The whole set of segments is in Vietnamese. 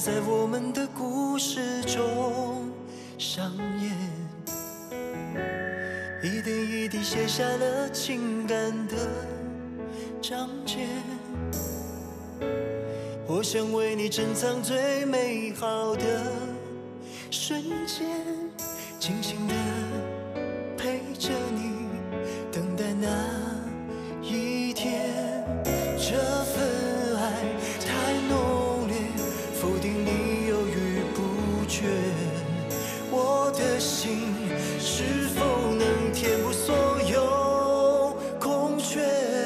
在我们的故事中上演，一点一滴写下了情感的章节。我想为你珍藏最美好的瞬间，静静地陪着你，等待那一天。这份爱太浓烈，否定你犹豫不决。我的心是否能填补所有空缺？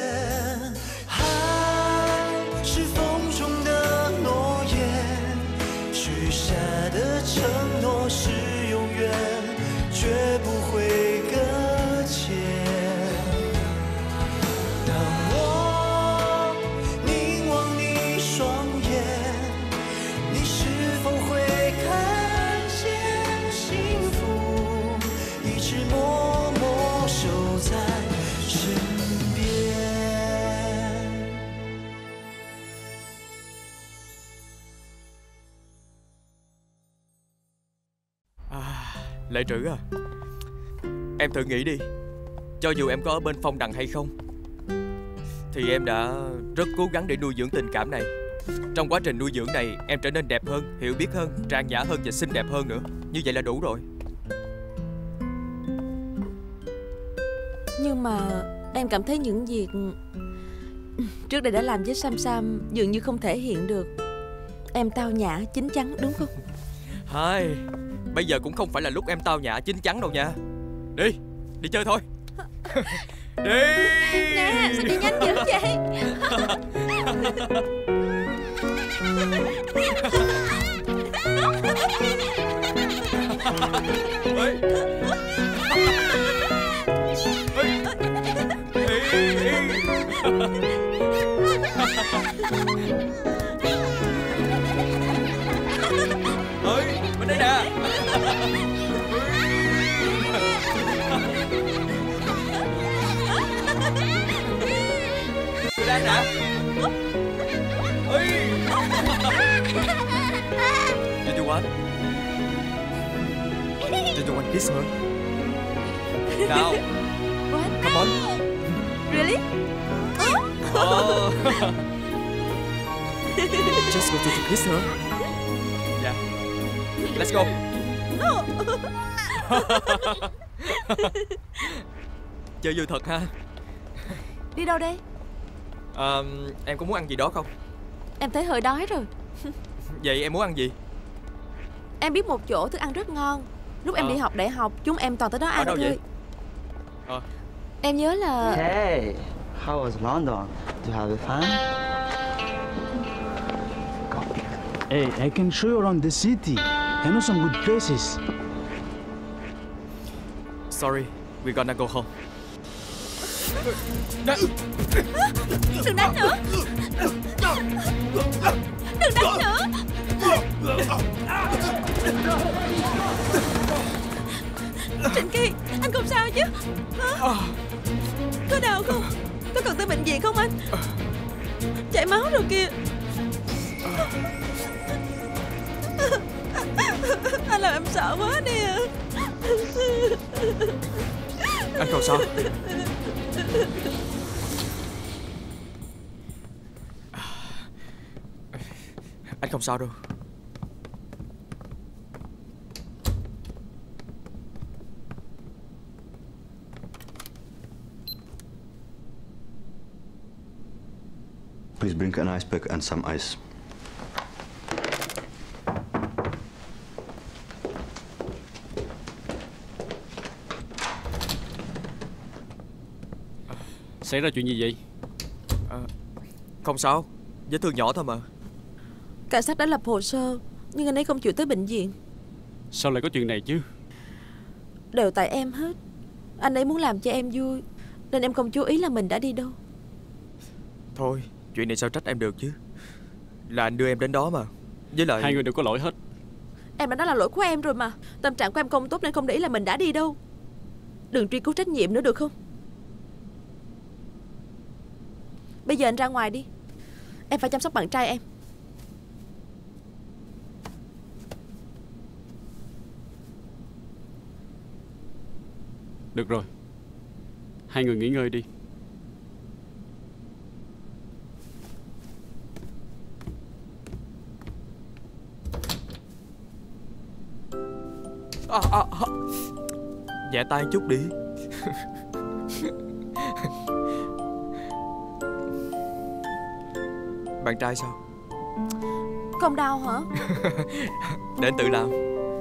爱是风中的诺言，许下的承诺是永远，绝不会搁浅。当我凝望你双眼，你是否会看见幸福一直默默守在身边？ Lệ Trữ à, em thử nghĩ đi, cho dù em có ở bên Phong Đằng hay không thì em đã rất cố gắng để nuôi dưỡng tình cảm này. Trong quá trình nuôi dưỡng này em trở nên đẹp hơn, hiểu biết hơn, trang nhã hơn và xinh đẹp hơn nữa. Như vậy là đủ rồi. Nhưng mà em cảm thấy những việc trước đây đã làm với Sam Sam dường như không thể hiện được. Em tao nhã, chín chắn đúng không? Hai, bây giờ cũng không phải là lúc em tao nhã chín chắn đâu nha. Đi, đi chơi thôi. Đi. Nè, sao đi nhanh dữ vậy? Bên đây nè. Đây nè. Did you want? Did you want kiss her? Now. What? Come on. Really? Oh. Just go to kiss her. Yeah. Let's go. Chơi vui thật ha. Đi đâu đây? Em có muốn ăn gì đó không? Em thấy hơi đói rồi. Vậy em muốn ăn gì? Em biết một chỗ thức ăn rất ngon. Lúc em đi học đại học, chúng em toàn tới đó ăn đâu thôi. Vậy? Em nhớ là... Hey, how was London? Do you have fun? Hey, I can show you around the city. I know some good places. Sorry, we're gonna go home. Đừng đánh nữa. Đừng đánh nữa. Trịnh Kỳ, anh không sao chứ? Hả? Có đau không? Có cần tới bệnh viện không anh? Chảy máu rồi kìa. Anh làm em sợ quá đi à. Anh không sao. Anh không sao đâu. Please bring an ice pack and some ice. Xảy ra chuyện gì vậy? Không sao, vết thương nhỏ thôi mà. Cảnh sát đã lập hồ sơ, nhưng anh ấy không chịu tới bệnh viện. Sao lại có chuyện này chứ? Đều tại em hết. Anh ấy muốn làm cho em vui, nên em không chú ý là mình đã đi đâu. Thôi, chuyện này sao trách em được chứ. Là anh đưa em đến đó mà. Với lại hai người đều có lỗi hết. Em đã nói là lỗi của em rồi mà. Tâm trạng của em không tốt nên không để ý là mình đã đi đâu. Đừng truy cứu trách nhiệm nữa được không? Bây giờ anh ra ngoài đi. Em phải chăm sóc bạn trai em. Được rồi, hai người nghỉ ngơi đi. Nhẹ tay chút đi. Bạn trai sao? Không đau hả? Để anh tự làm.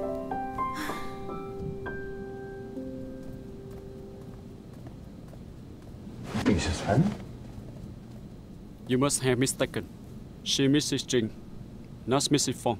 Is Sven? You must have mistaken. She Mrs. Jing, not Mrs. Phong.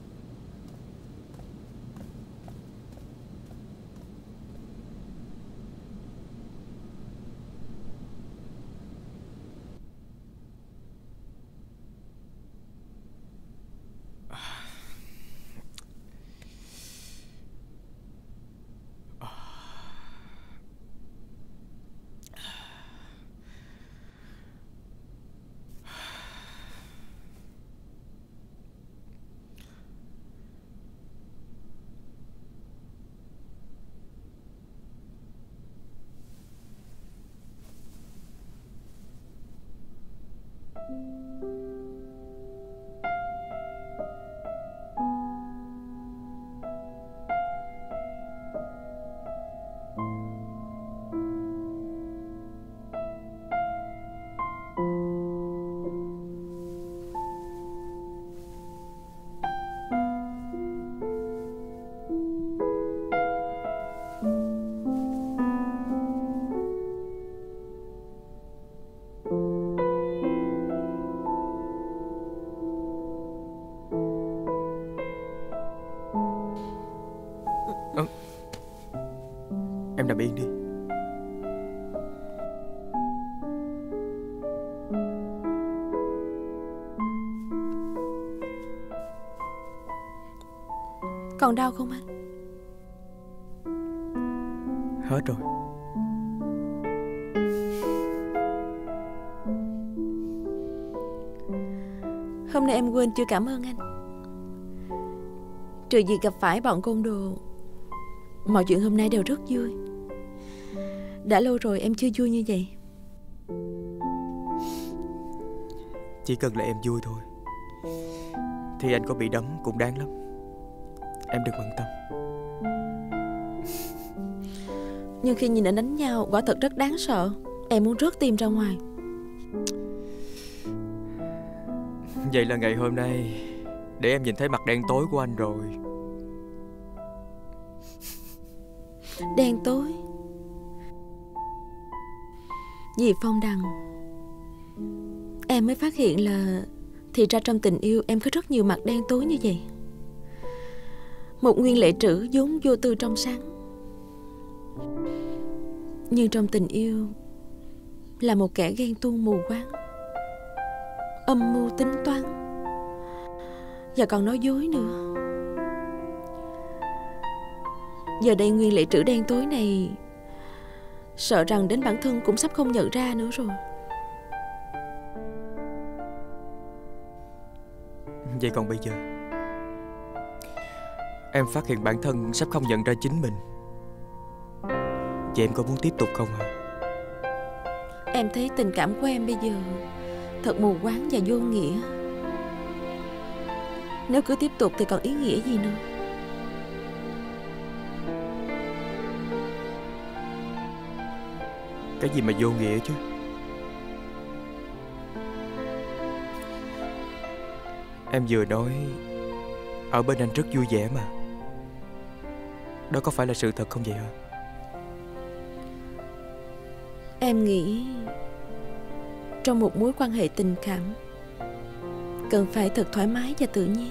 Em nằm yên đi. Còn đau không anh? Hết rồi. Hôm nay em quên chưa cảm ơn anh. Trừ việc gặp phải bọn côn đồ, mọi chuyện hôm nay đều rất vui. Đã lâu rồi em chưa vui như vậy. Chỉ cần là em vui thôi thì anh có bị đấm cũng đáng lắm. Em đừng bận tâm. Nhưng khi nhìn anh đánh nhau, quả thật rất đáng sợ. Em muốn rớt tim ra ngoài. Vậy là ngày hôm nay để em nhìn thấy mặt đen tối của anh rồi. Đen tối? Vì Phong Đằng, em mới phát hiện là thì ra trong tình yêu em có rất nhiều mặt đen tối như vậy. Một Nguyên Lệ Trữ vốn vô tư trong sáng, nhưng trong tình yêu là một kẻ ghen tuông mù quáng, âm mưu tính toán, và còn nói dối nữa. Giờ đây Nguyên Lệ Trữ đen tối này sợ rằng đến bản thân cũng sắp không nhận ra nữa rồi. Vậy còn bây giờ em phát hiện bản thân sắp không nhận ra chính mình, vậy em có muốn tiếp tục không hả? Em thấy tình cảm của em bây giờ thật mù quáng và vô nghĩa. Nếu cứ tiếp tục thì còn ý nghĩa gì nữa. Cái gì mà vô nghĩa chứ? Em vừa nói ở bên anh rất vui vẻ mà. Đó có phải là sự thật không vậy hả? Em nghĩ trong một mối quan hệ tình cảm cần phải thật thoải mái và tự nhiên.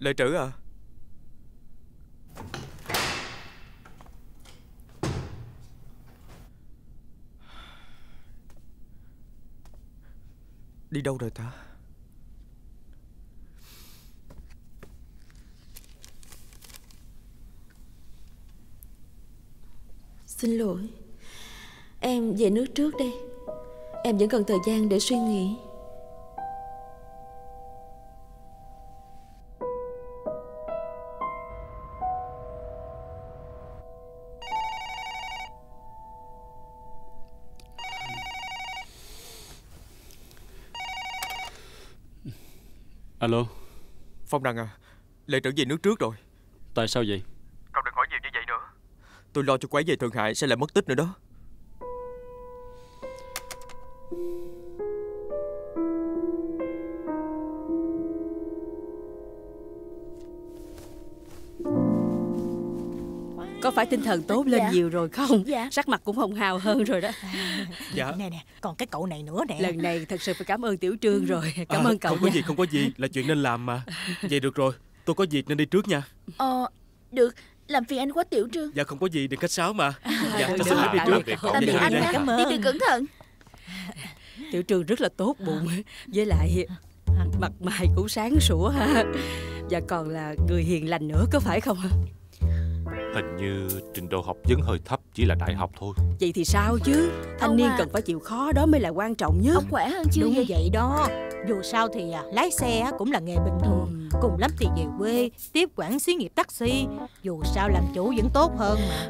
Lệ Trữ à. Đi đâu rồi ta? Xin lỗi. Em về nước trước đây. Em vẫn cần thời gian để suy nghĩ. Alo. Phong Đằng à, Lệ Trữ về nước trước rồi. Tại sao vậy? Cậu đừng hỏi nhiều như vậy nữa. Tôi lo cho cô ấy về Thượng Hải sẽ lại mất tích nữa đó. Có phải tinh thần tốt lên Dạ. nhiều rồi không? Dạ. Sắc mặt cũng hồng hào hơn rồi đó. Dạ. Nè nè, còn cái cậu này nữa nè. Lần này thật sự phải cảm ơn Tiểu Trương rồi. Cảm ơn cậu Không có nha. gì, không có gì, là chuyện nên làm mà. Vậy được rồi, tôi có việc nên đi trước nha. Được, làm phiền anh quá Tiểu Trương. Dạ không có gì, đừng khách sáo mà. Dạ, tôi được, xin phép đi được, trước. được. Tạm biệt Dạ, anh dạ, nha, dạ. đi đường cẩn thận. Tiểu Trương rất là tốt bụng. Với lại mặt mày cũng sáng sủa ha. Và còn là người hiền lành nữa, có phải không? Hình như trình độ học vấn hơi thấp, chỉ là đại học thôi. Vậy thì sao chứ? Thanh Ông niên à, cần phải chịu khó, đó mới là quan trọng nhất. Ông khỏe hơn chưa Đúng vậy? vậy đó. Dù sao thì lái xe cũng là nghề bình thường. Cùng lắm thì về quê tiếp quản xí nghiệp taxi. Dù sao làm chủ vẫn tốt hơn mà.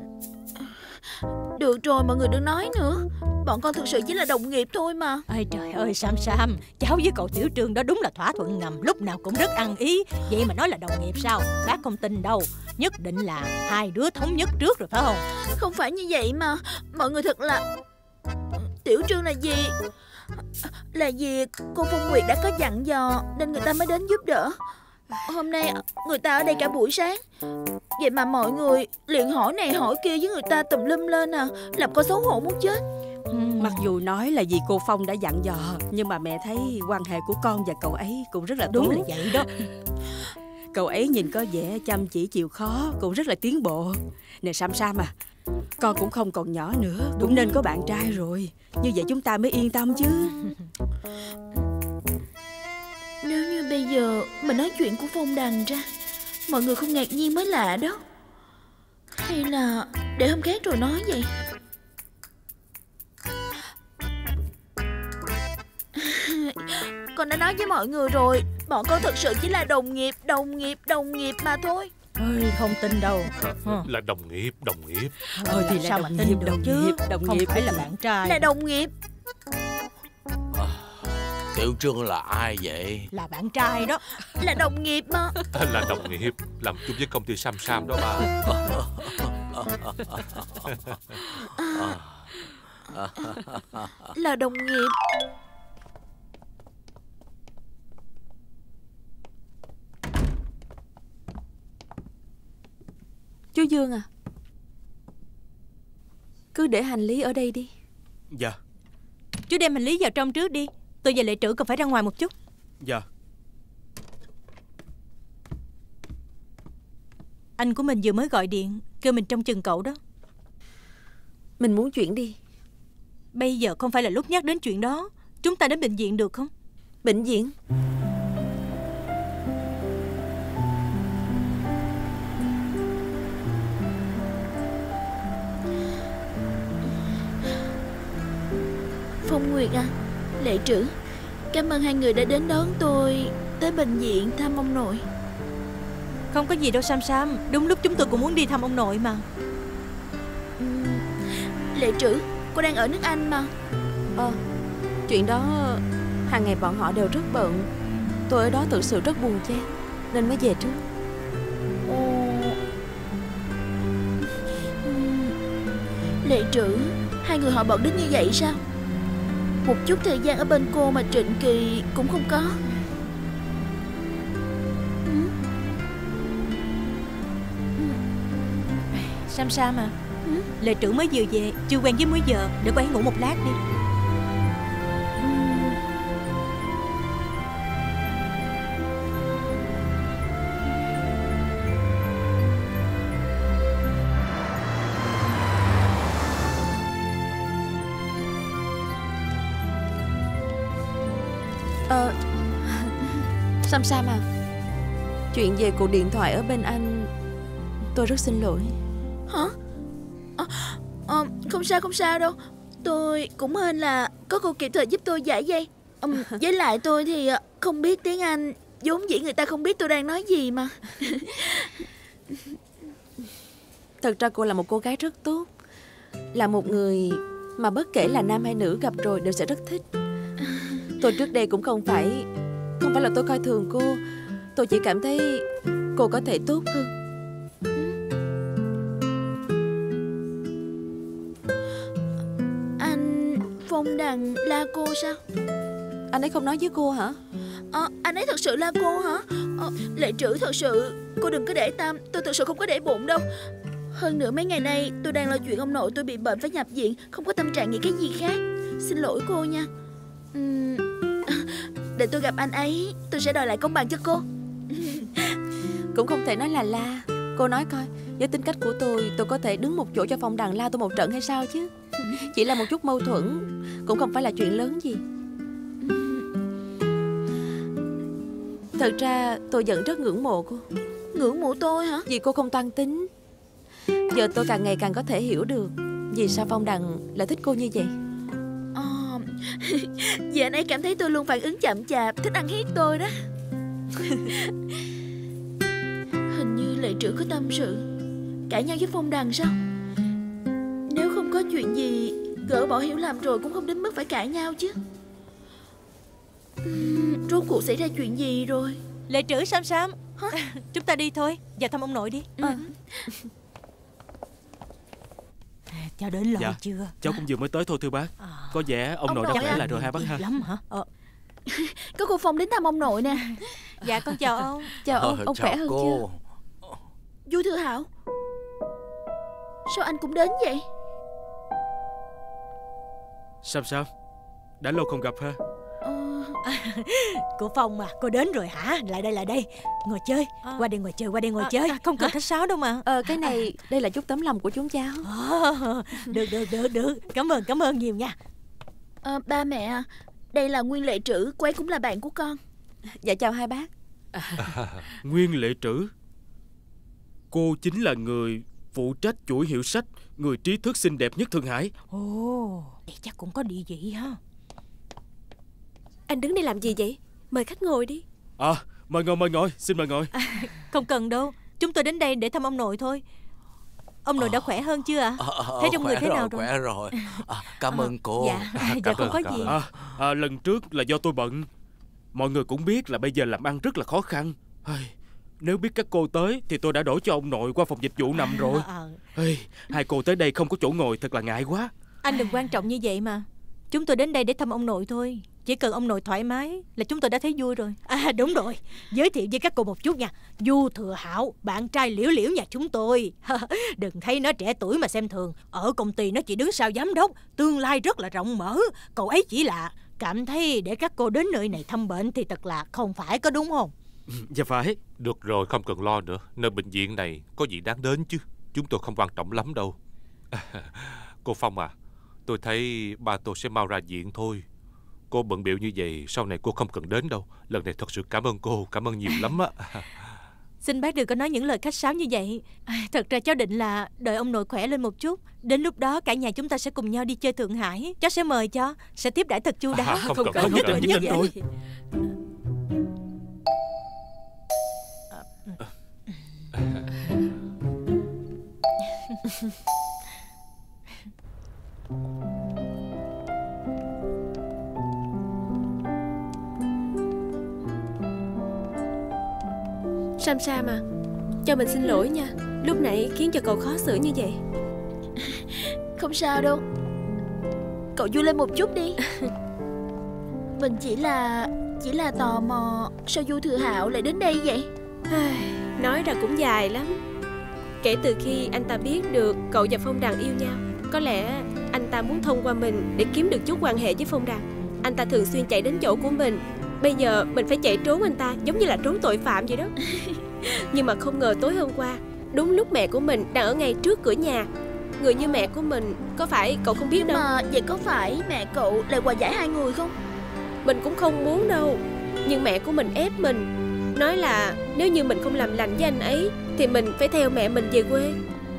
Được rồi, mọi người đừng nói nữa. Bọn con thực sự chỉ là đồng nghiệp thôi mà. Ôi trời ơi Sam Sam, cháu với cậu Tiểu Trương đó đúng là thỏa thuận ngầm, lúc nào cũng rất ăn ý. Vậy mà nói là đồng nghiệp sao? Bác không tin đâu. Nhất định là hai đứa thống nhất trước rồi phải không? Không phải như vậy mà. Mọi người thật là... Tiểu Trương là gì? Là vì cô Phong Nguyệt đã có dặn dò nên người ta mới đến giúp đỡ. Hôm nay người ta ở đây cả buổi sáng. Vậy mà mọi người liền hỏi này hỏi kia với người ta tùm lum lên à. Làm con xấu hổ muốn chết. Mặc dù nói là vì cô Phong đã dặn dò, nhưng mà mẹ thấy quan hệ của con và cậu ấy cũng rất là tốt. Đúng là vậy đó. Cậu ấy nhìn có vẻ chăm chỉ chịu khó, cũng rất là tiến bộ. Nè Sam Sam à, con cũng không còn nhỏ nữa, cũng nên có bạn trai rồi. Như vậy chúng ta mới yên tâm chứ. Nếu như bây giờ mình nói chuyện của Phong Đằng ra, mọi người không ngạc nhiên mới lạ đó. Hay là để hôm khác rồi nói vậy? Con đã nói với mọi người rồi, bọn con thật sự chỉ là đồng nghiệp mà thôi. Ôi, không tin đâu. Là đồng nghiệp. Thôi thì là sao đồng mà nghiệp, tin được đồng chứ? nghiệp, đồng Không nghiệp. phải là bạn trai. Là đồng nghiệp. Tiểu Trương là ai vậy? Là bạn trai đó. Là đồng nghiệp mà. Là đồng nghiệp, làm chung với công ty Sam Sam đó ba. Là đồng nghiệp. Chú Dương à, cứ để hành lý ở đây đi. Dạ, Chú đem hành lý vào trong trước đi. Tôi và Lệ Trữ cần phải ra ngoài một chút. dạ. Anh của mình vừa mới gọi điện kêu mình trông chừng cậu đó. Mình muốn chuyển đi. Bây giờ không phải là lúc nhắc đến chuyện đó. Chúng ta đến bệnh viện được không? Bệnh viện? Phong Nguyệt à, Lệ Trữ, cảm ơn hai người đã đến đón tôi tới bệnh viện thăm ông nội. Không có gì đâu Sam Sam. Đúng lúc chúng tôi cũng muốn đi thăm ông nội mà. Lệ Trữ, cô đang ở nước Anh mà. Chuyện đó hàng ngày bọn họ đều rất bận. Tôi ở đó thực sự rất buồn chán nên mới về trước. Lệ Trữ, hai người họ bận đến như vậy sao? Một chút thời gian ở bên cô mà Trịnh Kỳ cũng không có. Sam Sam à, Lệ Trữ mới vừa về, chưa quen với múi giờ. Để cô ấy ngủ một lát đi. Sam Sam à, chuyện về cuộc điện thoại ở bên anh, tôi rất xin lỗi. Hả? Không sao đâu. Tôi cũng hên là có cô kịp thời giúp tôi giải dây. Với lại tôi thì không biết tiếng Anh, vốn dĩ người ta không biết tôi đang nói gì mà. Thật ra cô là một cô gái rất tốt, là một người mà bất kể là nam hay nữ gặp rồi đều sẽ rất thích. Tôi trước đây cũng không phải là tôi coi thường cô. Tôi chỉ cảm thấy cô có thể tốt hơn. Anh Phong Đằng la cô sao? Anh ấy không nói với cô hả? Anh ấy thật sự la cô hả? Lệ Trữ, thật sự cô đừng có để tâm. Tôi thật sự không có để bụng đâu. Hơn nữa mấy ngày nay tôi đang lo chuyện ông nội tôi bị bệnh phải nhập viện, không có tâm trạng nghĩ cái gì khác. Xin lỗi cô nha. Để tôi gặp anh ấy, tôi sẽ đòi lại công bằng cho cô. Cũng không thể nói là la. Cô nói coi, với tính cách của tôi có thể đứng một chỗ cho Phong Đằng la tôi một trận hay sao chứ? Chỉ là một chút mâu thuẫn, cũng không phải là chuyện lớn gì. Thật ra tôi vẫn rất ngưỡng mộ cô. Ngưỡng mộ tôi hả? Vì cô không toan tính. Giờ tôi càng ngày càng có thể hiểu được vì sao Phong Đằng lại thích cô như vậy. Vì anh ấy cảm thấy tôi luôn phản ứng chậm chạp, thích ăn hiếp tôi đó. Hình như Lệ Trữ có tâm sự, cãi nhau với Phong Đằng sao? Nếu không có chuyện gì, gỡ bỏ hiểu lầm rồi cũng không đến mức phải cãi nhau chứ. Rốt cuộc xảy ra chuyện gì rồi? Lệ Trữ, Sam Sam, chúng ta đi thôi, vào thăm ông nội đi. Cháu đến lâu chưa? Cháu cũng vừa mới tới thôi thưa bác. Có vẻ ông nội đã khỏe lại rồi ha bác ha? Lắm hả? Có cô Phong đến thăm ông nội nè. Dạ con chào ông. Chào ông khỏe hơn chưa? Du Thừa Hạo, sao anh cũng đến vậy? Sam Sam, đã lâu không gặp ha. Cô Phong mà, cô đến rồi hả? Lại đây, ngồi chơi. Qua đây ngồi chơi. Không cần khách sáo đâu mà. Cái này, đây là chút tấm lòng của chúng cháu. Được. Cảm ơn nhiều nha. Ba mẹ, đây là Nguyên Lệ Trữ, cô ấy cũng là bạn của con. Dạ chào hai bác. Nguyên Lệ Trữ, cô chính là người phụ trách chuỗi hiệu sách người trí thức xinh đẹp nhất Thượng Hải. Vậy chắc cũng có địa vị ha. Anh đứng đây làm gì vậy? Mời khách ngồi đi. Mời ngồi, xin mời ngồi. Không cần đâu, chúng tôi đến đây để thăm ông nội thôi. Ông nội đã khỏe hơn chưa ạ? Thế trong người thế nào rồi? Khỏe rồi. Cảm ơn cô. Dạ không có gì. Lần trước là do tôi bận. Mọi người cũng biết là bây giờ làm ăn rất là khó khăn. Nếu biết các cô tới thì tôi đã đổi cho ông nội qua phòng dịch vụ nằm rồi. Hai cô tới đây không có chỗ ngồi thật là ngại quá. Anh đừng quan trọng như vậy mà. Chúng tôi đến đây để thăm ông nội thôi. Chỉ cần ông nội thoải mái là chúng tôi đã thấy vui rồi. Đúng rồi, giới thiệu với các cô một chút nha. Du Thừa Hạo, bạn trai Liễu Liễu nhà chúng tôi. Đừng thấy nó trẻ tuổi mà xem thường. Ở công ty nó chỉ đứng sau giám đốc, tương lai rất là rộng mở. Cậu ấy chỉ là cảm thấy để các cô đến nơi này thăm bệnh thì thật là không phải, có đúng không? Dạ phải. Được rồi, không cần lo nữa. Nơi bệnh viện này có gì đáng đến chứ. Chúng tôi không quan trọng lắm đâu. Cô Phong à, tôi thấy ba tôi sẽ mau ra viện thôi. Cô bận bịu như vậy, sau này cô không cần đến đâu. Lần này thật sự cảm ơn cô, cảm ơn nhiều lắm á. Xin bác đừng có nói những lời khách sáo như vậy. Thật ra cháu định là đợi ông nội khỏe lên một chút. Đến lúc đó cả nhà chúng ta sẽ cùng nhau đi chơi Thượng Hải. Cháu sẽ mời cho, sẽ tiếp đãi thật chu đáo. Không cần nhất định thôi. Sam Sam à, cho mình xin lỗi nha, lúc nãy khiến cho cậu khó xử như vậy. Không sao đâu, cậu vui lên một chút đi. Mình chỉ là tò mò sao Du Thừa Hạo lại đến đây vậy. Nói ra cũng dài lắm. Kể từ khi anh ta biết được cậu và Phong Đằng yêu nhau, có lẽ anh ta muốn thông qua mình để kiếm được chút quan hệ với Phong Đằng. Anh ta thường xuyên chạy đến chỗ của mình. Bây giờ mình phải chạy trốn anh ta, giống như là trốn tội phạm vậy đó. Nhưng mà không ngờ tối hôm qua, đúng lúc mẹ của mình đang ở ngay trước cửa nhà. Người như mẹ của mình, có phải cậu không biết nhưng đâu. mà vậy có phải mẹ cậu lại hòa giải hai người không? Mình cũng không muốn đâu, nhưng mẹ của mình ép mình. Nói là nếu như mình không làm lành với anh ấy thì mình phải theo mẹ mình về quê.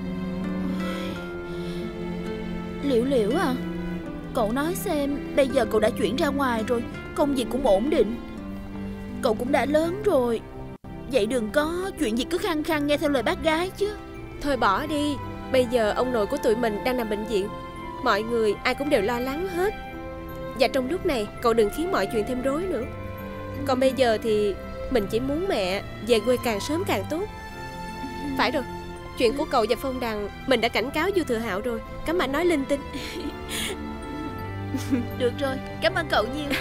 Liễu Liễu à, cậu nói xem, bây giờ cậu đã chuyển ra ngoài rồi, công việc cũng ổn định, cậu cũng đã lớn rồi, vậy đừng có chuyện gì cứ khăng khăng nghe theo lời bác gái chứ. Thôi bỏ đi, bây giờ ông nội của tụi mình đang nằm bệnh viện, mọi người ai cũng đều lo lắng hết. Và trong lúc này cậu đừng khiến mọi chuyện thêm rối nữa. Còn bây giờ thì mình chỉ muốn mẹ về quê càng sớm càng tốt. Phải rồi, chuyện của cậu và Phong Đằng mình đã cảnh cáo Du Thừa Hạo rồi, cấm anh nói linh tinh. Được rồi, cảm ơn cậu nhiều.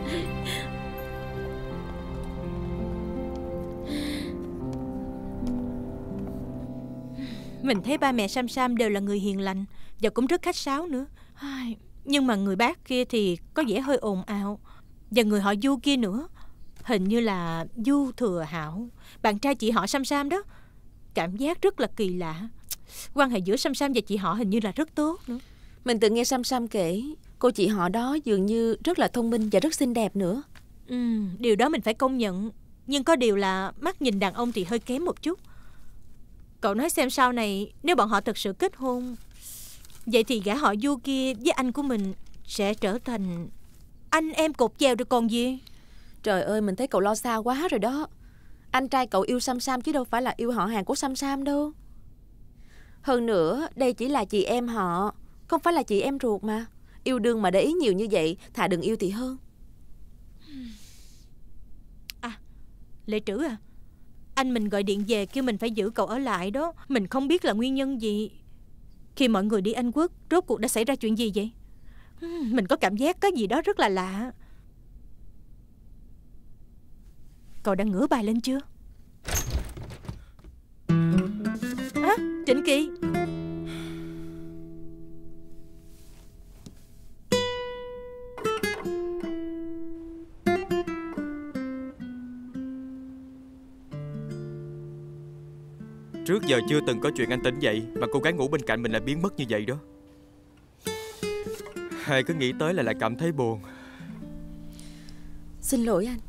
Mình thấy ba mẹ Sam Sam đều là người hiền lành và cũng rất khách sáo nữa. Nhưng mà người bác kia thì có vẻ hơi ồn ào. Và người họ Du kia nữa, hình như là Du Thừa Hạo, bạn trai chị họ Sam Sam đó. Cảm giác rất là kỳ lạ. Quan hệ giữa Sam Sam và chị họ hình như là rất tốt nữa. Mình từng nghe Sam Sam kể cô chị họ đó dường như rất là thông minh và rất xinh đẹp nữa. Điều đó mình phải công nhận. Nhưng có điều là mắt nhìn đàn ông thì hơi kém một chút. Cậu nói xem sau này nếu bọn họ thực sự kết hôn, vậy thì gã họ Du kia với anh của mình sẽ trở thành anh em cột chèo rồi còn gì. Trời ơi, mình thấy cậu lo xa quá rồi đó. Anh trai cậu yêu Sam Sam chứ đâu phải là yêu họ hàng của Sam Sam đâu. Hơn nữa, đây chỉ là chị em họ, không phải là chị em ruột mà. Yêu đương mà để ý nhiều như vậy, thà đừng yêu thì hơn. Lệ Trữ à, anh mình gọi điện về kêu mình phải giữ cậu ở lại đó. Mình không biết là nguyên nhân gì. Khi mọi người đi Anh Quốc, rốt cuộc đã xảy ra chuyện gì vậy? Mình có cảm giác có gì đó rất là lạ. Cậu đã ngửa bài lên chưa? Trịnh Kỳ. Trước giờ chưa từng có chuyện anh tỉnh dậy mà cô gái ngủ bên cạnh mình lại biến mất như vậy đó. Hay cứ nghĩ tới là lại cảm thấy buồn. Xin lỗi anh.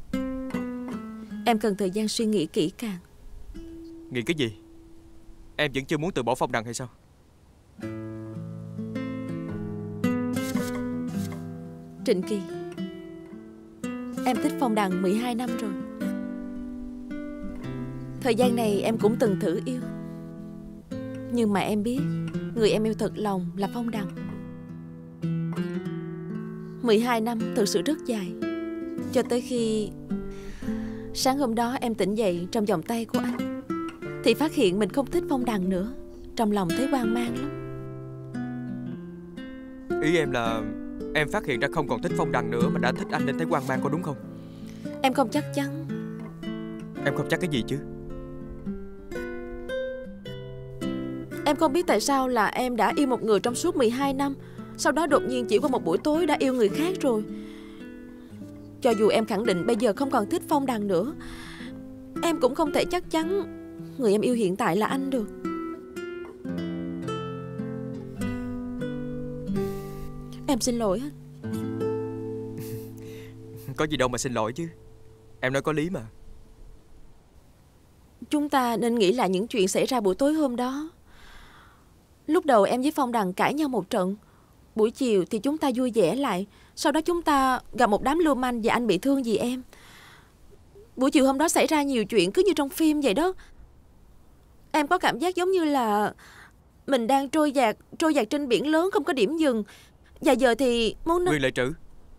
Em cần thời gian suy nghĩ kỹ càng. Nghĩ cái gì? Em vẫn chưa muốn từ bỏ Phong Đằng hay sao? Trịnh Kỳ, em thích Phong Đằng 12 năm rồi. Thời gian này em cũng từng thử yêu, nhưng mà em biết người em yêu thật lòng là Phong Đằng. 12 năm thực sự rất dài. Cho tới khi sáng hôm đó em tỉnh dậy trong vòng tay của anh, thì phát hiện mình không thích Phong Đằng nữa. Trong lòng thấy hoang mang lắm. Ý em là em phát hiện ra không còn thích Phong Đằng nữa mà đã thích anh nên thấy hoang mang, có đúng không? Em không chắc chắn. Em không chắc cái gì chứ? Em không biết tại sao là em đã yêu một người trong suốt 12 năm, sau đó đột nhiên chỉ qua một buổi tối đã yêu người khác rồi. Cho dù em khẳng định bây giờ không còn thích Phong Đằng nữa, em cũng không thể chắc chắn người em yêu hiện tại là anh được. Em xin lỗi anh. Có gì đâu mà xin lỗi chứ. Em nói có lý mà. Chúng ta nên nghĩ lại những chuyện xảy ra buổi tối hôm đó. Lúc đầu em với Phong Đằng cãi nhau một trận. Buổi chiều thì chúng ta vui vẻ lại. Sau đó chúng ta gặp một đám lưu manh và anh bị thương vì em. Buổi chiều hôm đó xảy ra nhiều chuyện cứ như trong phim vậy đó. Em có cảm giác giống như là mình đang trôi dạt trên biển lớn không có điểm dừng. Và giờ thì muốn... Nguyên Lệ Trữ,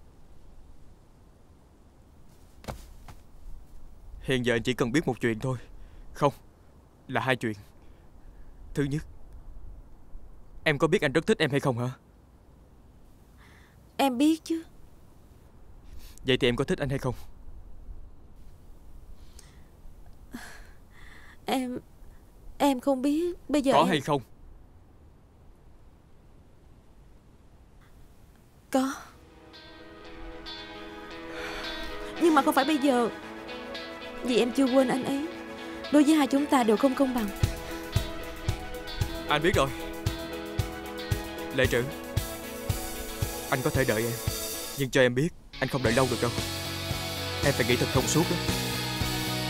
hiện giờ anh chỉ cần biết một chuyện thôi. Không, là hai chuyện. Thứ nhất, em có biết anh rất thích em hay không hả? Em biết chứ. Vậy thì em có thích anh hay không? Em không biết. Bây giờ có hay không? Có. Nhưng mà không phải bây giờ. Vì em chưa quên anh ấy. Đối với hai chúng ta đều không công bằng. Anh biết rồi. Lệ Trữ, anh có thể đợi em, nhưng cho em biết anh không đợi lâu được đâu. Em phải nghĩ thật thông suốt đó.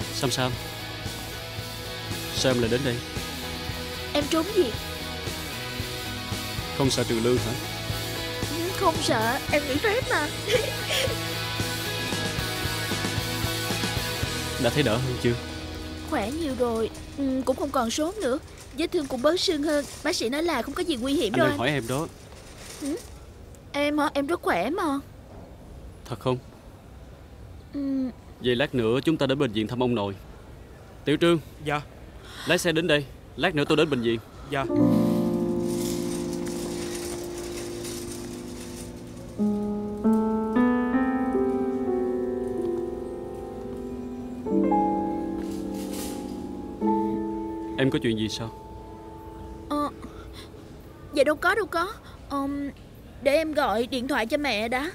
Sam, sao em lại đến đây? Em trốn gì? Không sợ trừ lương hả? Không sợ, em nghỉ phép mà. Đã thấy đỡ hơn chưa? Khỏe nhiều rồi, cũng không còn sốt nữa. Vết thương cũng bớt sưng hơn. Bác sĩ nói là không có gì nguy hiểm đâu. Anh đang hỏi em đó. Em hả? Em rất khỏe mà. Thật không? Vậy lát nữa chúng ta đến bệnh viện thăm ông nội. Tiểu Trương. Dạ. Lái xe đến đây. Lát nữa tôi đến bệnh viện. Dạ. Em có chuyện gì sao? Dạ đâu có. Để em gọi điện thoại cho mẹ đã.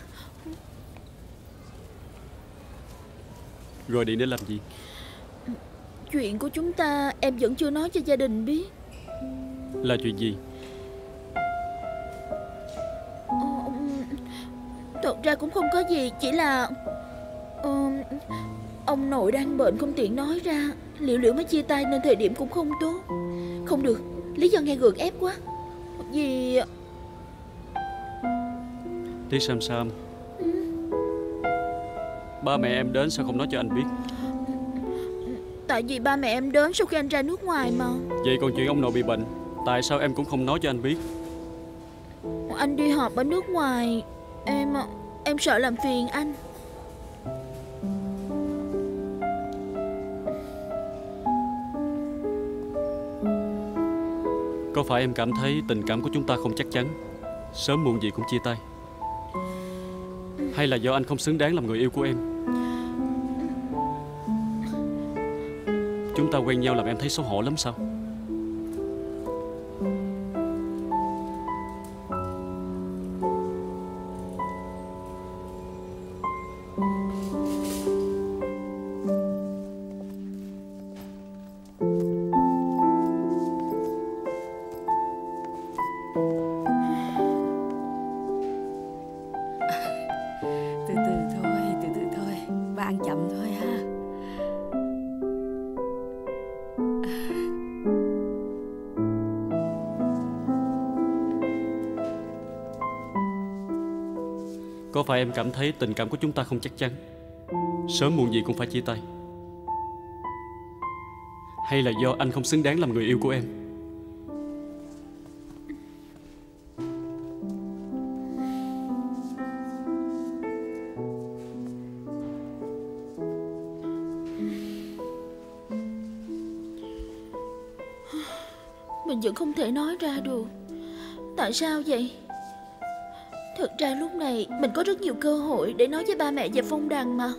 Gọi điện để làm gì? Chuyện của chúng ta em vẫn chưa nói cho gia đình biết. Là chuyện gì? Thật ra cũng không có gì. Chỉ là ông nội đang bệnh không tiện nói ra. Liễu mới chia tay nên thời điểm cũng không tốt. Không được, lý do nghe gượng ép quá. Vì Tí Sam, ba mẹ em đến sao không nói cho anh biết? tại vì ba mẹ em đến sau khi anh ra nước ngoài mà. Vậy còn chuyện ông nội bị bệnh, tại sao em cũng không nói cho anh biết? Anh đi họp ở nước ngoài. Em sợ làm phiền anh. Có phải em cảm thấy tình cảm của chúng ta không chắc chắn, sớm muộn gì cũng chia tay? Hay là do anh không xứng đáng làm người yêu của em? Chúng ta quen nhau làm em thấy xấu hổ lắm sao? Từ từ thôi, ba ăn chậm thôi ha. Có phải em cảm thấy tình cảm của chúng ta không chắc chắn, sớm muộn gì cũng phải chia tay? Hay là do anh không xứng đáng làm người yêu của em? Mình vẫn không thể nói ra được. Tại sao vậy? Thực ra lúc này mình có rất nhiều cơ hội để nói với ba mẹ về Phong Đằng mà.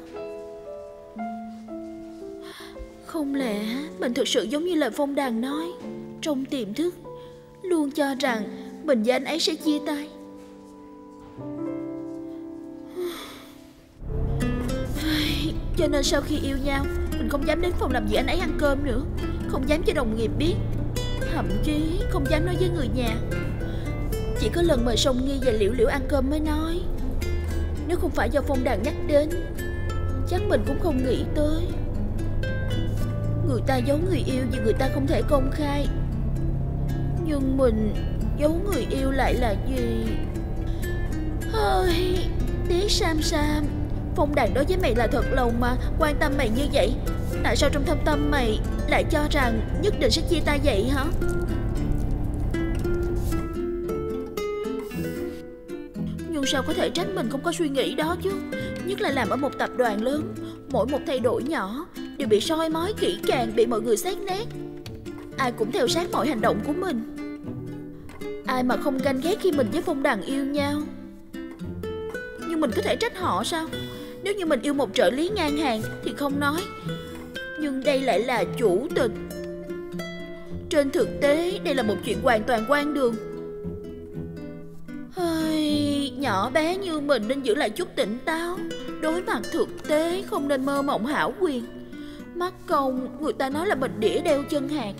Không lẽ mình thực sự giống như lời Phong Đằng nói, trong tiềm thức luôn cho rằng mình và anh ấy sẽ chia tay? Cho nên sau khi yêu nhau, mình không dám đến phòng làm việc anh ấy ăn cơm nữa, không dám cho đồng nghiệp biết, thậm chí không dám nói với người nhà. Chỉ có lần mời Song Nghi và Liễu ăn cơm mới nói. Nếu không phải do Phong Đằng nhắc đến, chắc mình cũng không nghĩ tới. Người ta giấu người yêu vì người ta không thể công khai, nhưng mình giấu người yêu lại là gì? Hơi tiếc Sam. Phong Đằng đối với mày là thật lòng mà, quan tâm mày như vậy. Tại sao trong thâm tâm mày lại cho rằng nhất định sẽ chia tay vậy hả? Nhưng sao có thể trách mình không có suy nghĩ đó chứ? Nhất là làm ở một tập đoàn lớn, mỗi một thay đổi nhỏ đều bị soi mói kỹ càng, bị mọi người xét nét. Ai cũng theo sát mọi hành động của mình. Ai mà không ganh ghét khi mình với Phong Đằng yêu nhau? Nhưng mình có thể trách họ sao? Nếu như mình yêu một trợ lý ngang hàng thì không nói, nhưng đây lại là chủ tịch. Trên thực tế đây là một chuyện hoàn toàn hoang đường. Nhỏ bé như mình nên giữ lại chút tỉnh táo, đối mặt thực tế, không nên mơ mộng hão quyền. Mắc công người ta nói là mình đĩa đeo chân hạt.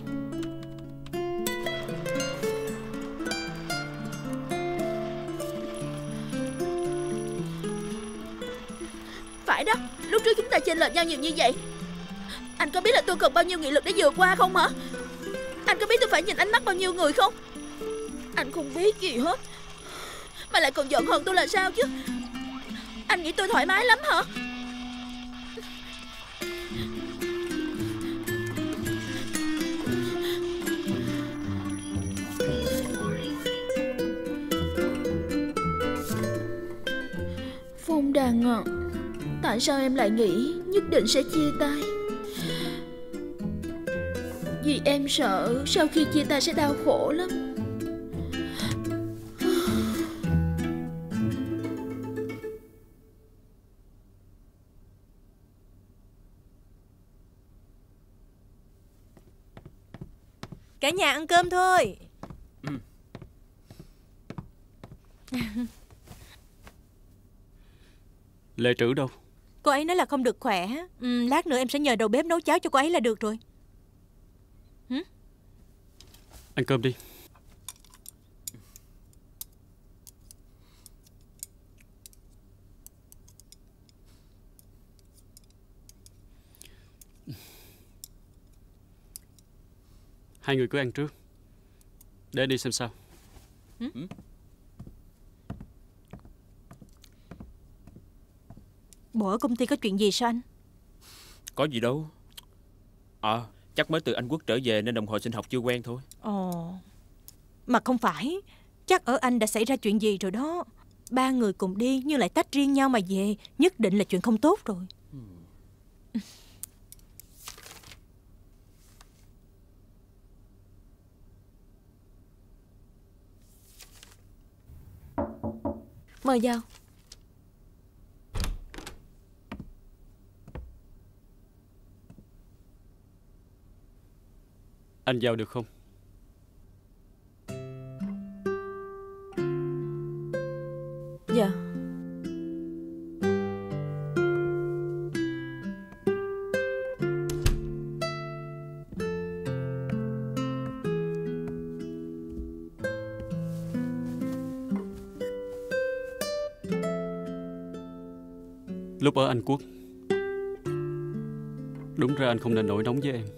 Phải đó, lúc trước chúng ta chênh lệch nhau nhiều như vậy. Anh có biết là tôi cần bao nhiêu nghị lực để vượt qua không hả? Anh có biết tôi phải nhìn ánh mắt bao nhiêu người không? Anh không biết gì hết mà lại còn giận hờn tôi là sao chứ? Anh nghĩ tôi thoải mái lắm hả? Phong Đằng à, tại sao em lại nghĩ nhất định sẽ chia tay? Vì em sợ sau khi chia tay sẽ đau khổ lắm. Cả nhà ăn cơm thôi. Lệ Trữ đâu? Cô ấy nói là không được khỏe. Lát nữa em sẽ nhờ đầu bếp nấu cháo cho cô ấy là được rồi. Ăn cơm đi. Hai người cứ ăn trước, để đi xem sao. Bộ ở công ty có chuyện gì sao anh? Có gì đâu. Chắc mới từ Anh Quốc trở về nên đồng hồ sinh học chưa quen thôi. Ồ, mà không phải, chắc ở Anh đã xảy ra chuyện gì rồi đó. Ba người cùng đi nhưng lại tách riêng nhau mà về, nhất định là chuyện không tốt rồi. Mời vào. Anh vào được không? Dạ. Lúc ở Anh Quốc, đúng ra anh không nên nổi nóng với em.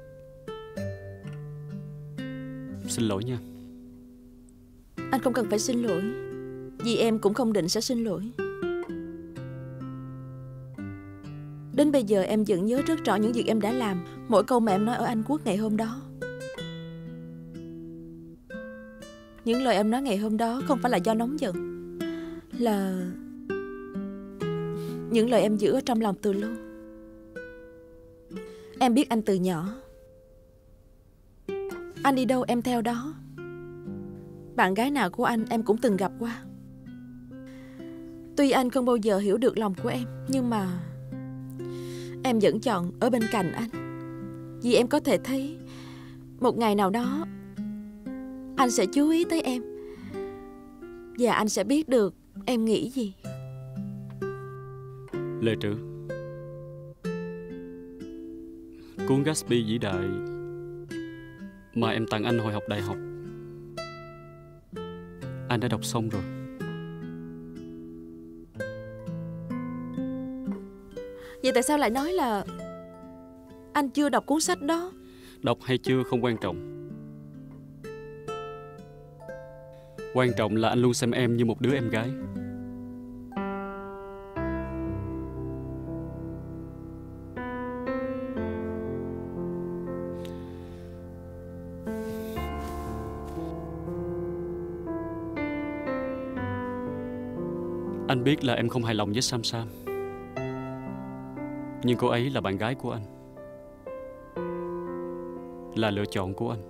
Xin lỗi nha. Anh không cần phải xin lỗi, vì em cũng không định sẽ xin lỗi. Đến bây giờ em vẫn nhớ rất rõ những việc em đã làm, mỗi câu mà em nói ở Anh Quốc ngày hôm đó. Những lời em nói ngày hôm đó không phải là do nóng giận, là những lời em giữ ở trong lòng từ lâu. Em biết anh từ nhỏ, anh đi đâu em theo đó. Bạn gái nào của anh em cũng từng gặp qua. Tuy anh không bao giờ hiểu được lòng của em, nhưng mà em vẫn chọn ở bên cạnh anh, vì em có thể thấy một ngày nào đó anh sẽ chú ý tới em, và anh sẽ biết được em nghĩ gì. Lệ Trữ, cuốn Gatsby vĩ đại mà em tặng anh hồi học đại học, anh đã đọc xong rồi. Vậy tại sao lại nói là anh chưa đọc cuốn sách đó? Đọc hay chưa không quan trọng. Quan trọng là anh luôn xem em như một đứa em gái. Anh biết là em không hài lòng với Sam Sam, nhưng cô ấy là bạn gái của anh, là lựa chọn của anh.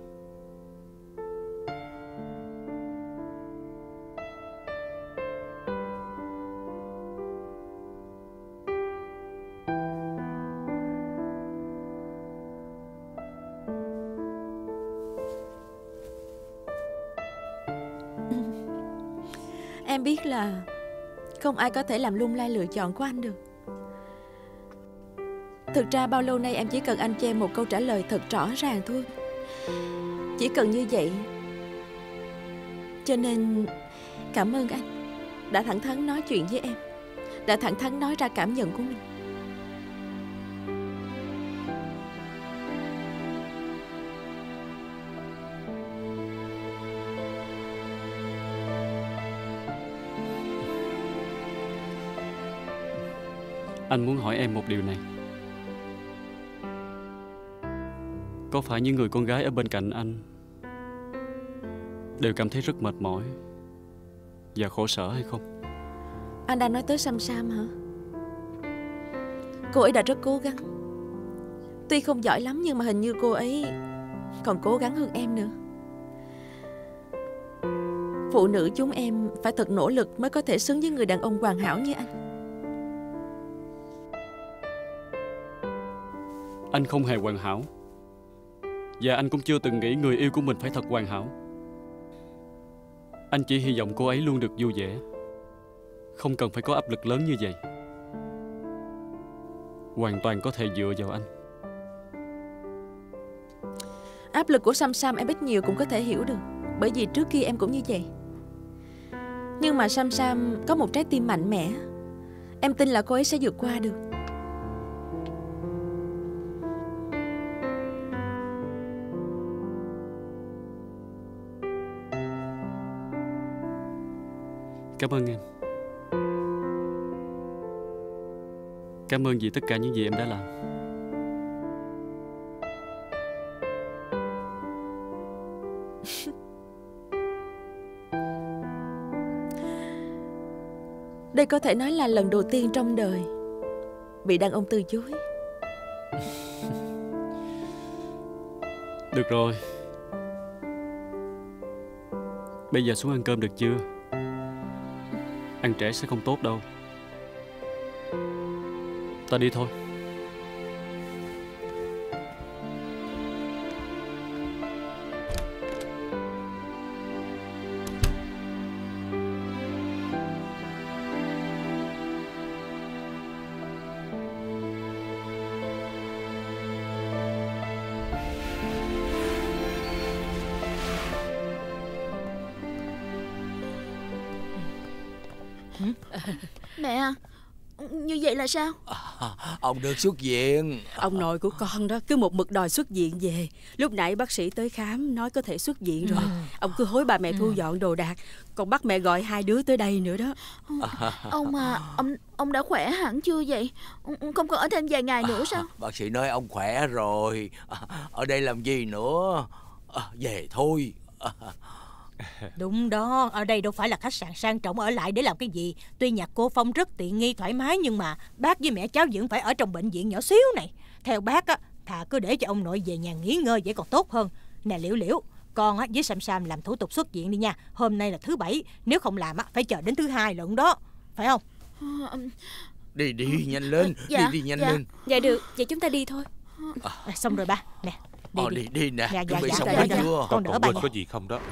Em biết là không ai có thể làm lung lay lựa chọn của anh được. Thực ra bao lâu nay em chỉ cần anh cho em một câu trả lời thật rõ ràng thôi. Chỉ cần như vậy. Cho nên cảm ơn anh đã thẳng thắn nói chuyện với em, đã thẳng thắn nói ra cảm nhận của mình. Anh muốn hỏi em một điều này. Có phải những người con gái ở bên cạnh anh đều cảm thấy rất mệt mỏi và khổ sở hay không? Anh đang nói tới Sam Sam hả? Cô ấy đã rất cố gắng. Tuy không giỏi lắm nhưng mà hình như cô ấy còn cố gắng hơn em nữa. Phụ nữ chúng em phải thật nỗ lực mới có thể xứng với người đàn ông hoàn hảo như anh. Anh không hề hoàn hảo. Và anh cũng chưa từng nghĩ người yêu của mình phải thật hoàn hảo. Anh chỉ hy vọng cô ấy luôn được vui vẻ, không cần phải có áp lực lớn như vậy. Hoàn toàn có thể dựa vào anh. Áp lực của Sam Sam em ít nhiều cũng có thể hiểu được, bởi vì trước kia em cũng như vậy. Nhưng mà Sam Sam có một trái tim mạnh mẽ. Em tin là cô ấy sẽ vượt qua được. Cảm ơn em. Cảm ơn vì tất cả những gì em đã làm. Đây có thể nói là lần đầu tiên trong đời bị đàn ông từ chối. Được rồi. Bây giờ xuống ăn cơm được chưa? Ăn trễ sẽ không tốt đâu. Ta đi thôi. Mẹ, như vậy là sao? Ông được xuất viện. Ông nội của con đó cứ một mực đòi xuất viện về. Lúc nãy bác sĩ tới khám nói có thể xuất viện rồi. Ông cứ hối bà mẹ thu dọn đồ đạc, còn bắt mẹ gọi hai đứa tới đây nữa đó. Ông à, ông đã khỏe hẳn chưa vậy? Không còn ở thêm vài ngày nữa sao? Bác sĩ nói ông khỏe rồi. Ở đây làm gì nữa? Về thôi. Đúng đó, ở đây đâu phải là khách sạn sang trọng, ở lại để làm cái gì. Tuy nhà cô Phong rất tiện nghi thoải mái, nhưng mà bác với mẹ cháu vẫn phải ở trong bệnh viện nhỏ xíu này. Theo bác á, thà cứ để cho ông nội về nhà nghỉ ngơi vậy còn tốt hơn. Nè Liễu Liễu, con á với Sam Sam làm thủ tục xuất viện đi nha. Hôm nay là thứ Bảy, nếu không làm á phải chờ đến thứ Hai lận đó, phải không? Đi nhanh lên. Dạ, đi nhanh dạ. lên. Dạ được, vậy chúng ta đi thôi. Xong rồi ba, nè. Đi nè. Dạ, Chuẩn bị xong dạ, hết dạ. chưa? Con đỡ Cậu bà quên nha. có gì không đó?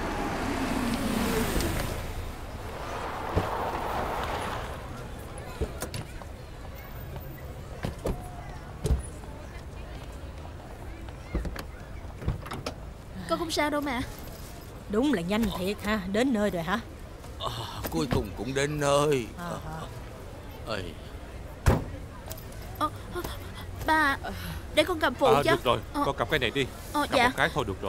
Con không sao đâu mẹ. Đúng là nhanh thiệt ha, đến nơi rồi hả? Cuối cùng cũng đến nơi. Ba, để con cầm phụ cho. Được rồi, con cầm cái này đi. Cầm Dạ. một cái thôi được rồi.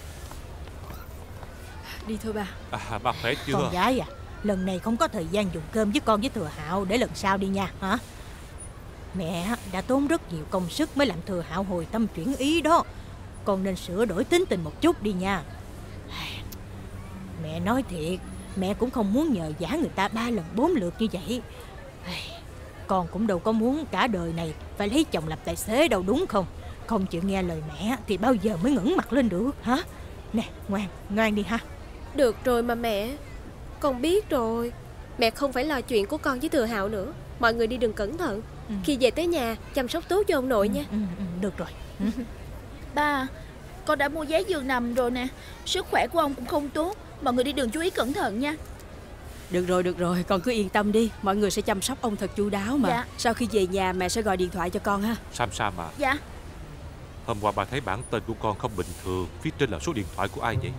Đi thôi ba. Ba khỏe chưa? Con gái à, lần này không có thời gian dùng cơm với con với Thừa Hạo, để lần sau đi nha hả? Mẹ đã tốn rất nhiều công sức mới làm Thừa Hạo hồi tâm chuyển ý đó. Con nên sửa đổi tính tình một chút đi nha. Mẹ nói thiệt, mẹ cũng không muốn nhờ vả người ta 3 lần 4 lượt như vậy. Con cũng đâu có muốn cả đời này phải lấy chồng làm tài xế đâu, đúng không? Không chịu nghe lời mẹ thì bao giờ mới ngẩng mặt lên được hả? Nè, ngoan đi ha. Được rồi mà mẹ, con biết rồi. Mẹ không phải lo chuyện của con với Thừa Hạo nữa. Mọi người đi đường cẩn thận. Khi về tới nhà chăm sóc tốt cho ông nội nha. Được rồi. Ba, con đã mua vé giường nằm rồi nè. Sức khỏe của ông cũng không tốt. Mọi người đi đường chú ý cẩn thận nha. Được rồi, con cứ yên tâm đi. Mọi người sẽ chăm sóc ông thật chu đáo mà. Dạ. Sau khi về nhà mẹ sẽ gọi điện thoại cho con ha. Sam à. Dạ. Hôm qua bà thấy bản tên của con không bình thường. Phía trên là số điện thoại của ai vậy?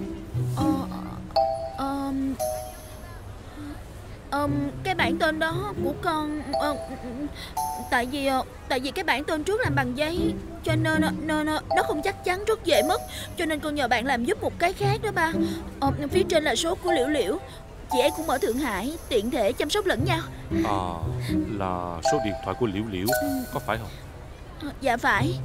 Cái bản tên đó của con tại vì cái bản tên trước làm bằng giấy, cho nên nó không chắc chắn, rất dễ mất. Cho nên con nhờ bạn làm giúp một cái khác đó ba. Phía trên là số của Liễu Liễu. chị ấy cũng ở Thượng Hải, tiện thể chăm sóc lẫn nhau. Là số điện thoại của Liễu Liễu, có phải không? Dạ phải.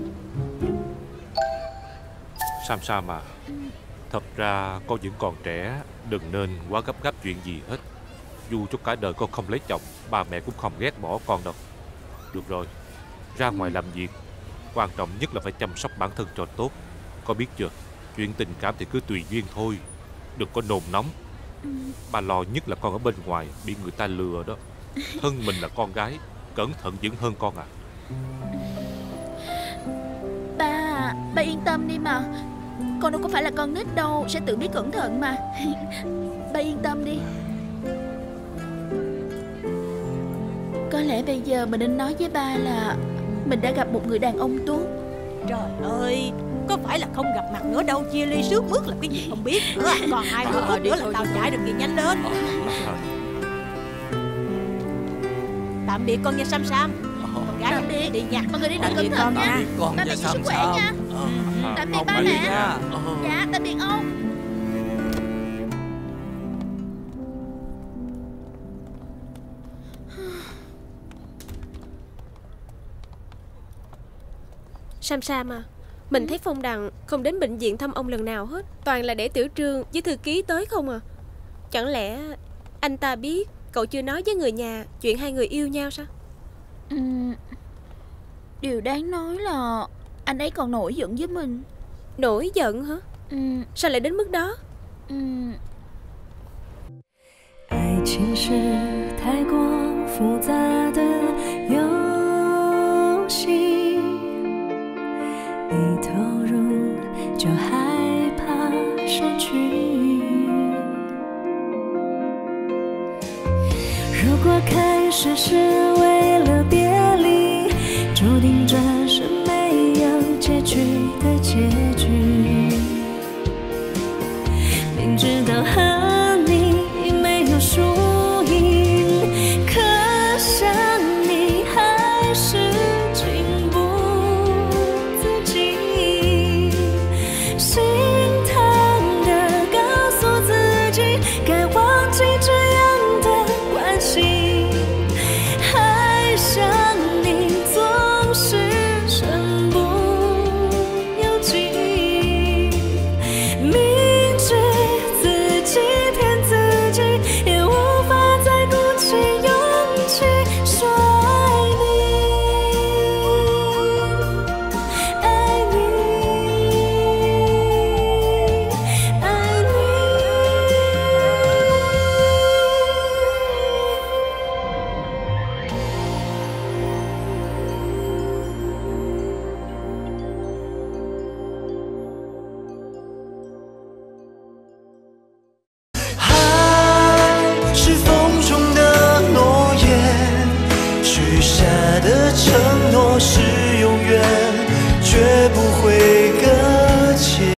Sam à, thật ra con vẫn còn trẻ, đừng nên quá gấp gáp chuyện gì hết. Dù cho cả đời con không lấy chồng, ba mẹ cũng không ghét bỏ con đâu. Được rồi, ra ngoài làm việc, quan trọng nhất là phải chăm sóc bản thân cho tốt. Có biết chưa, chuyện tình cảm thì cứ tùy duyên thôi, đừng có nôn nóng. Ba lo nhất là con ở bên ngoài bị người ta lừa đó. Thân mình là con gái, cẩn thận vẫn hơn con à. Ba yên tâm đi mà. Con đâu có phải là con nít đâu, sẽ tự biết cẩn thận mà. Ba yên tâm đi. Có lẽ bây giờ mình nên nói với ba là mình đã gặp một người đàn ông tốt. Trời ơi, có phải là không gặp mặt nữa đâu, chia ly sướt mướt là cái gì không biết nữa. Còn 20 phút nữa là tàu chạy được, kìa, nhanh lên. Tạm biệt con nha Sam. Con gái tạm biệt. Đi nha. Mọi người đi đường cẩn thận nha. Ba mẹ giữ sức khỏe nha. Tạm biệt ba mẹ. Dạ, tạm biệt ông. Sam à, mình thấy Phong Đằng không đến bệnh viện thăm ông lần nào hết. Toàn là để Tiểu Trương với thư ký tới không à. Chẳng lẽ anh ta biết cậu chưa nói với người nhà chuyện hai người yêu nhau sao? Điều đáng nói là anh ấy còn nổi giận với mình. Nổi giận hả? Sao lại đến mức đó? 爱情是太过复杂的游戏，一投入就害怕失去。如果开始是